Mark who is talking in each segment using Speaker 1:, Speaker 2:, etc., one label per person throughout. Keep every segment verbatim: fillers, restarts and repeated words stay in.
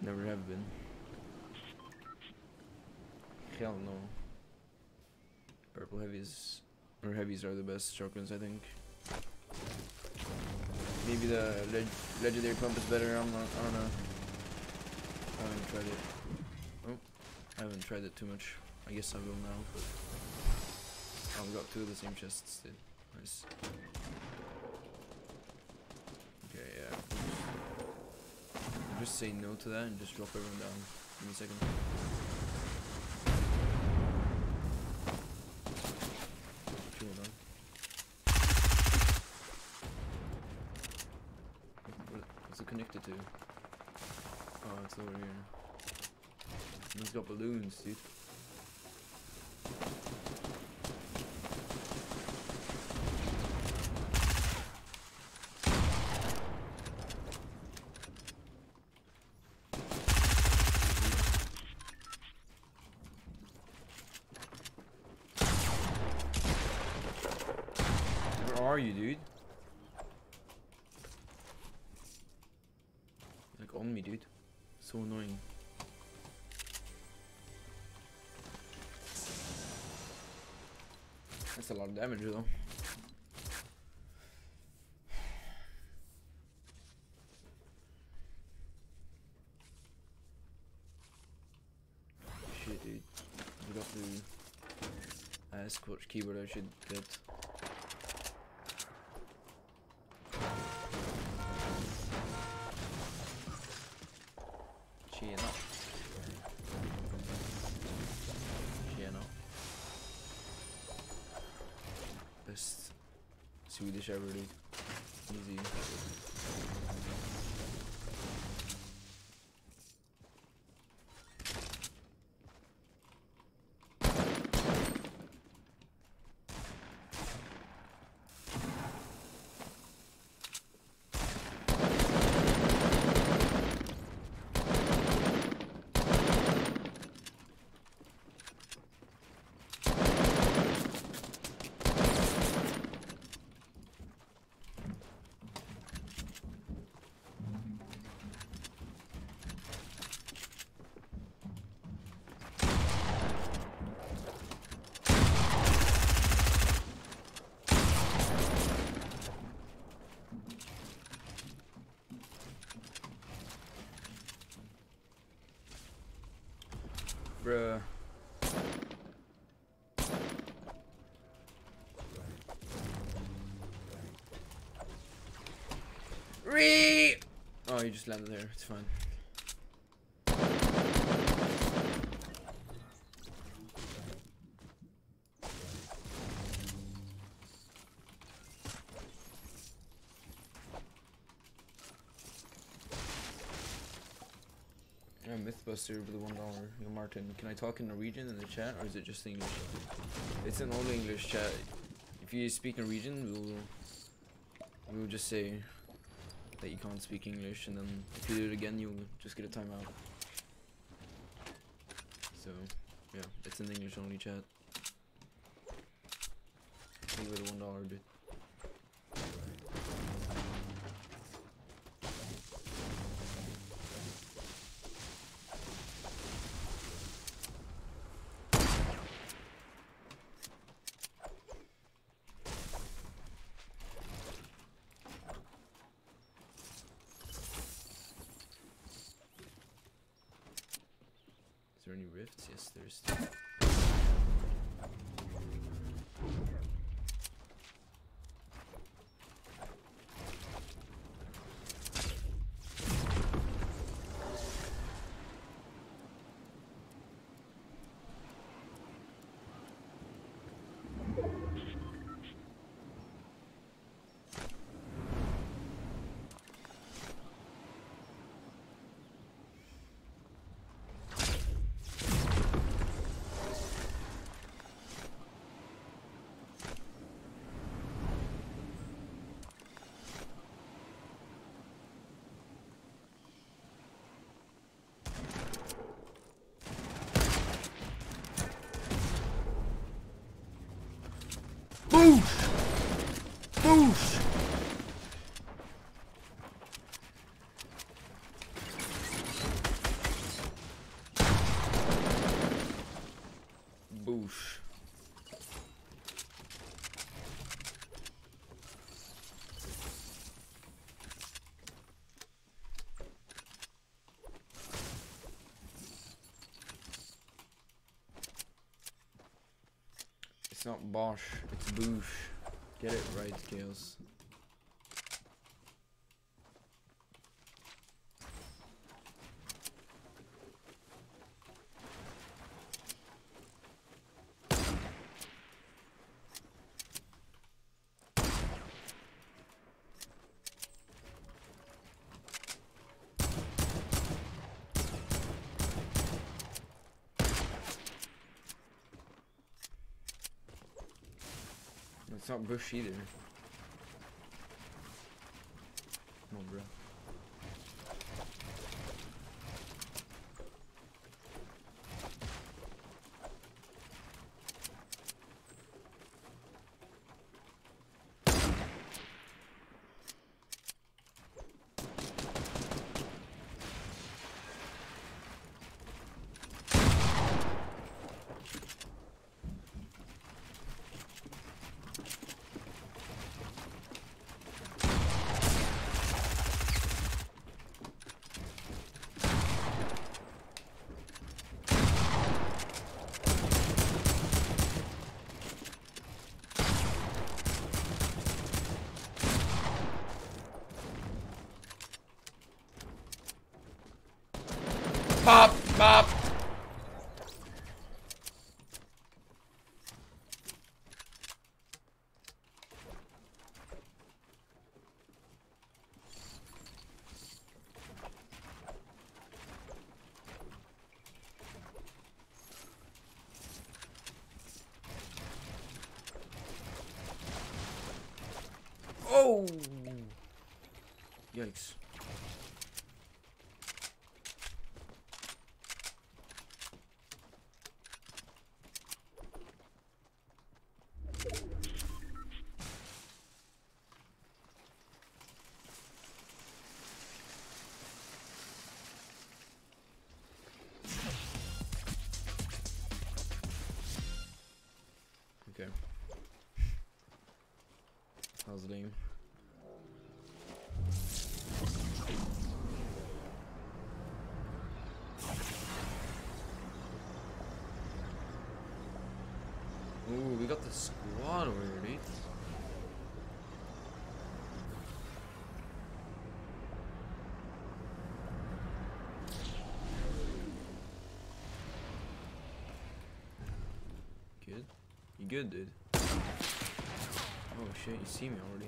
Speaker 1: Never have been. Hell no. Purple heavies or heavies are the best shotguns, I think. Maybe the leg legendary pump is better. I'm not. I don't know. I haven't tried it. Oh, I haven't tried it too much. I guess I will now. Oh, we got two of the same chests. Dude. Nice. Okay, yeah. I'll just say no to that and just drop everyone down. Give me a second. What's it connected to? Oh, it's over here. It's got balloons, dude. Where are you, dude? Like on me, dude. So annoying. That's a lot of damage though. Shit, dude. I forgot to ask which keyword I should get. Best Swedish ever, dude. Easy. Bruh. Re Oh, you just landed there. It's fine. Yeah, Mythbuster with the one dollar. Yo, Martin, can I talk in Norwegian in the chat, or is it just English? It's an all English chat. If you speak Norwegian, we'll we'll just say that you can't speak English, and then if you do it again, you'll just get a timeout. So, yeah, it's an English only chat. Give it a one dollar bit. Is there any rifts? Yes, there's. Boosh! Boosh! It's not Bosch, it's Boosh. Get it right, Chaos. It's not Bush either. Come on, bro. Pop, pop. Oh, yikes. Okay. That was lame. Ooh, we got the squad over here, dude. Good? You good, dude? Oh shit, you see me already.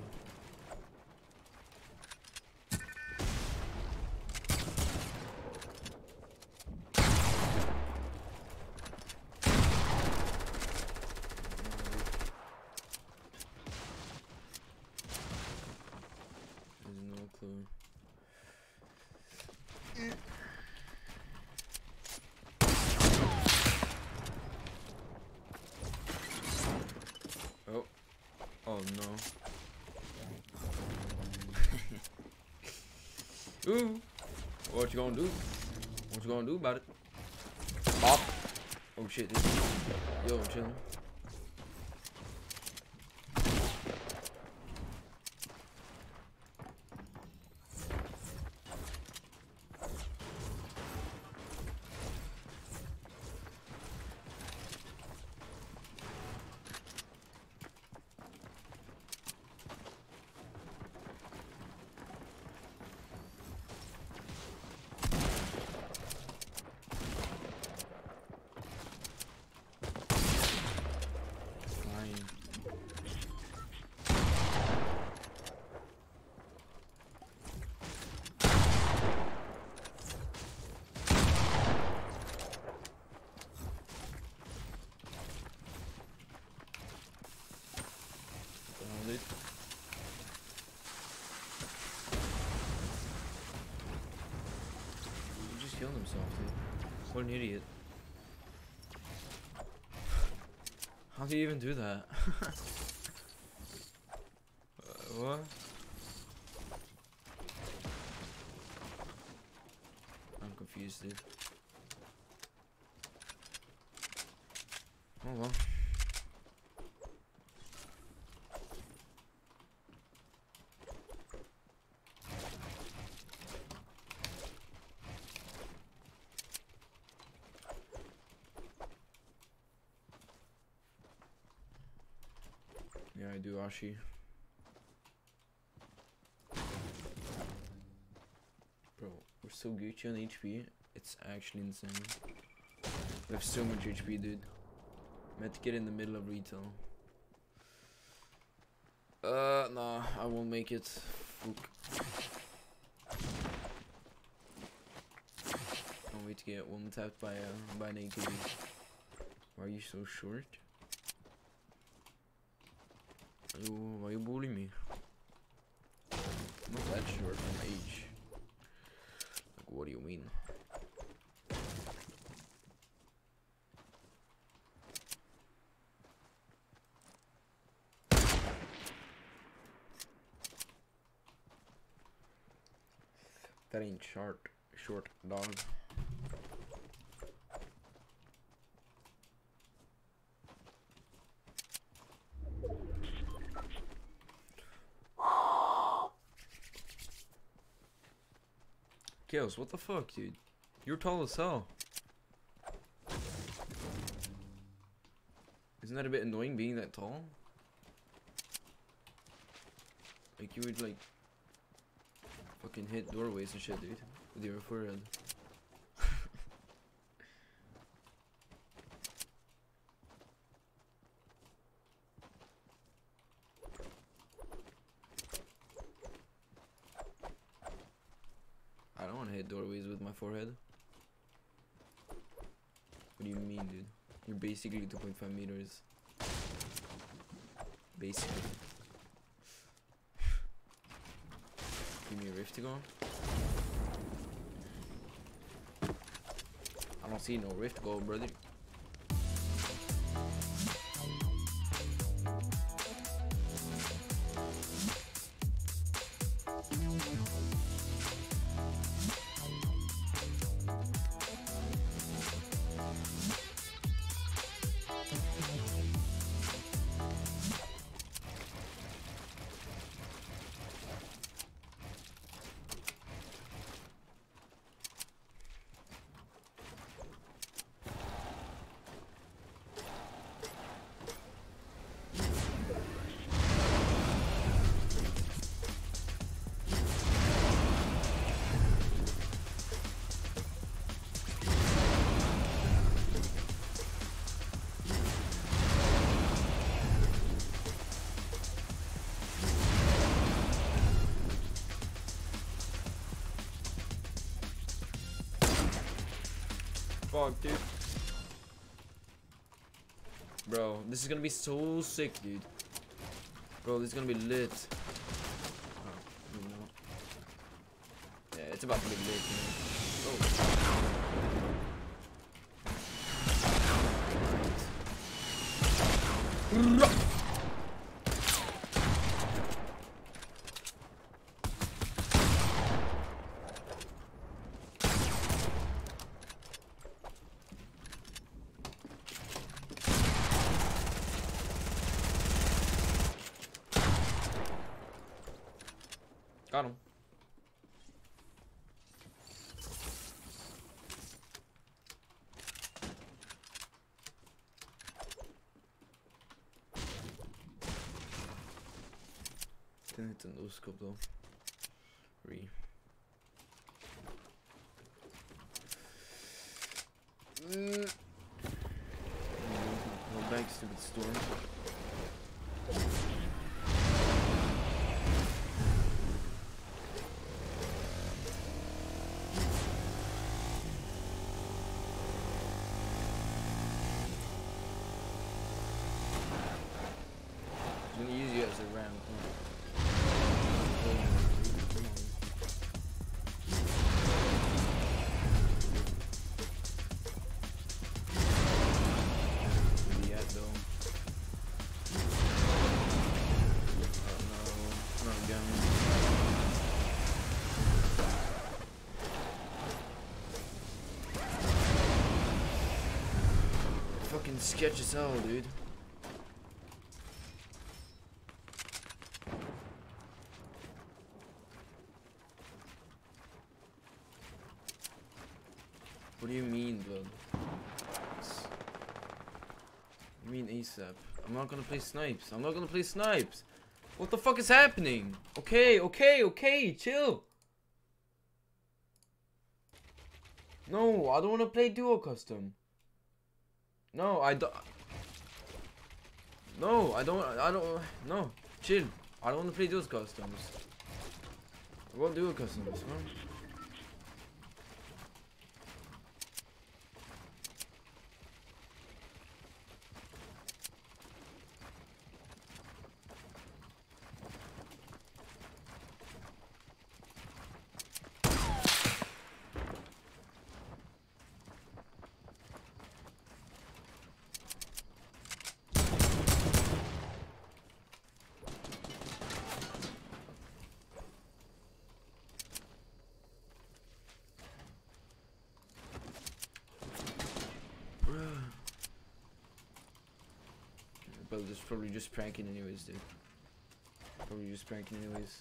Speaker 1: There's no clue. Oh. Oh no. Ooh. What you gonna do? What you gonna do about it? Bop. Oh shit, this yo, I'm chilling. He just killed himself, dude. What an idiot. How do you even do that? uh, what? I'm confused, dude. Oh well. Yeah, I do Ashi. Bro, we're so Gucci on H P. It's actually insane. We have so much H P, dude. I'm meant to get in the middle of retail. Uh, nah, I won't make it. Fuck. Can't wait to get one tapped by uh, by an A K B. Why are you so short? You, why you bullying me? I'm not that short, I'm age. Like, what do you mean? That ain't short, short dog. Chaos, what the fuck, dude? You're tall as hell. Isn't that a bit annoying being that tall? Like you would like fucking hit doorways and shit, dude, with your forehead. I don't want to hit doorways with my forehead. What do you mean, dude? You're basically two point five meters. Basically. Give me a rift to go. I don't see no rift go, brother. Fuck, dude. Bro, this is gonna be so sick, dude. Bro, this is gonna be lit. Oh, you know. Yeah, it's about to be lit, man. Oh. Got him. Didn't hit the no scope though. Re. Mm. Go back, stupid storm. I'm gonna use you as a ram. Yeah, though. Oh no, not again. Fucking sketch as hell, dude. What do you mean, blood? I mean ASAP. I'm not gonna play snipes. I'm not gonna play snipes. What the fuck is happening? Okay, okay, okay, chill. No, I don't wanna play duo custom. No, I don't. No, I don't. I don't. No, chill. I don't wanna play duo customs. I won't do customs, man. But it's probably just pranking anyways, dude. Probably just pranking anyways.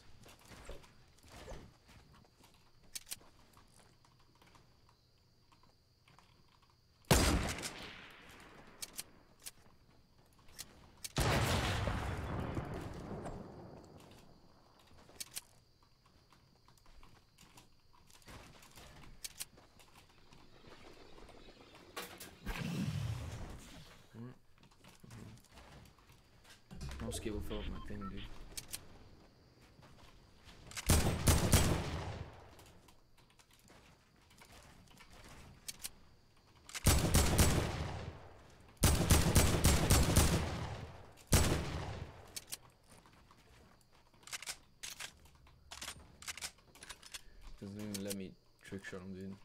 Speaker 1: No skill fill up my thing, dude. Doesn't even let me trick shot him, dude.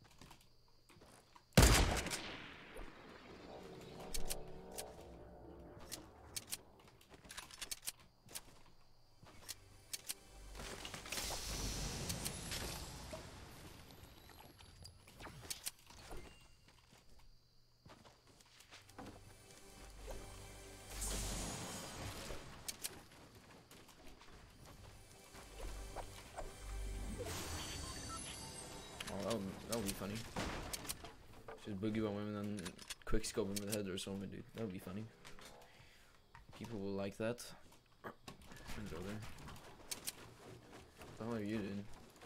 Speaker 1: That would, that would be funny. Just boogie bomb him and then quick scope him in the head or something, dude. That would be funny. People will like that. Friends over there. What the hell are you doing?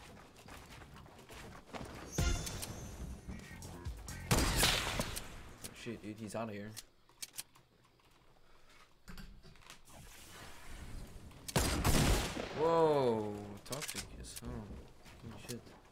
Speaker 1: Oh, shit, dude, he's out of here. Whoa, toxic as hell. Holy shit.